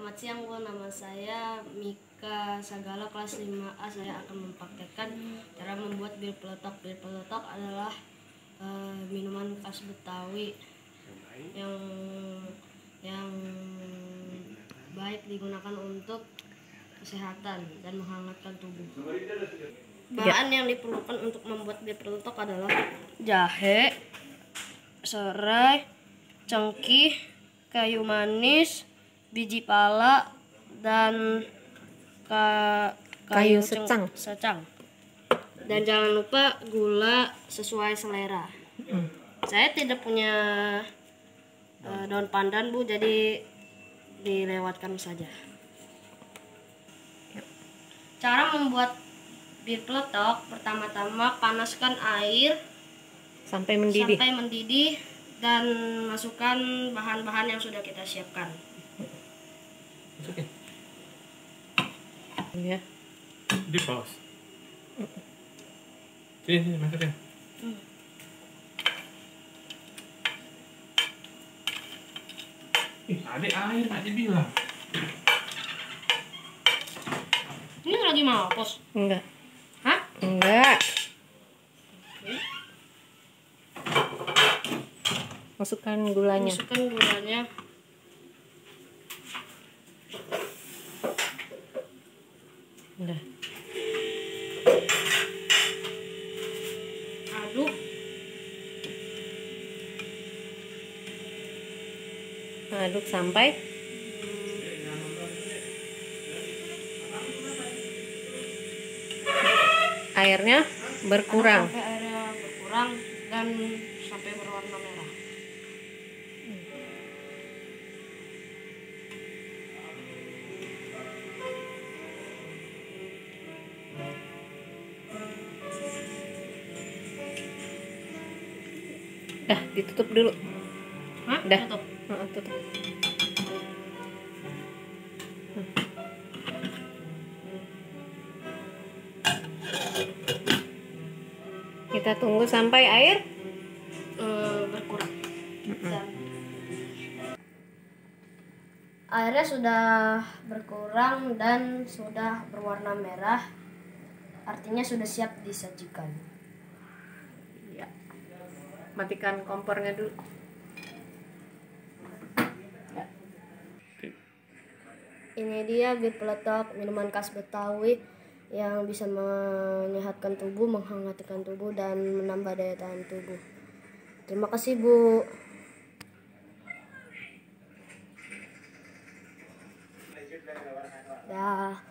Selamat siang Bu, nama saya Mika Sagala kelas 5A. Saya akan mempraktekkan cara membuat bir peletok. Bir peletok adalah minuman khas Betawi yang baik digunakan untuk kesehatan dan menghangatkan tubuh. Bahan yang diperlukan untuk membuat bir peletok adalah jahe, serai, cengkih, kayu manis, biji pala, dan kayu secang. Dan jangan lupa gula sesuai selera. Saya tidak punya daun pandan Bu, jadi dilewatkan saja. Cara membuat bir peletok: pertama-tama panaskan air sampai mendidih dan masukkan bahan-bahan yang sudah kita siapkan. Masukin. Ya. Di pause. Sini masukin. Ada air nggak dibilang. Ini lagi mau pos? Enggak. Hah? Enggak. Masukkan gulanya. Udah. Aduk sampai airnya berkurang. Sampai airnya berkurang dan sampai berwarna merah. Dah, ditutup dulu. Hah? Dah. Tutup. Tutup. Kita tunggu sampai air berkurang. Airnya sudah berkurang dan sudah berwarna merah, artinya sudah siap disajikan. Ya. Matikan kompornya dulu. Ya. Ini dia bir peletok, minuman khas Betawi yang bisa menyehatkan tubuh, menghangatkan tubuh, dan menambah daya tahan tubuh. Terima kasih Bu. Dah.